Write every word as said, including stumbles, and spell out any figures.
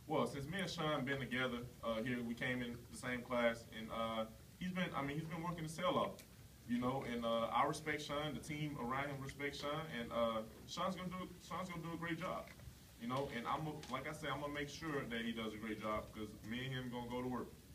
Well, since me and Sean been together uh, here, we came in the same class, and uh, he's been, I mean, he's been working his tail off, you know. And uh, I respect Sean. The team around him respect Sean, and uh, Sean's gonna do, Sean's gonna do a great job, you know. And I'm, a, like I said, I'm gonna make sure that he does a great job because me and him gonna go to work.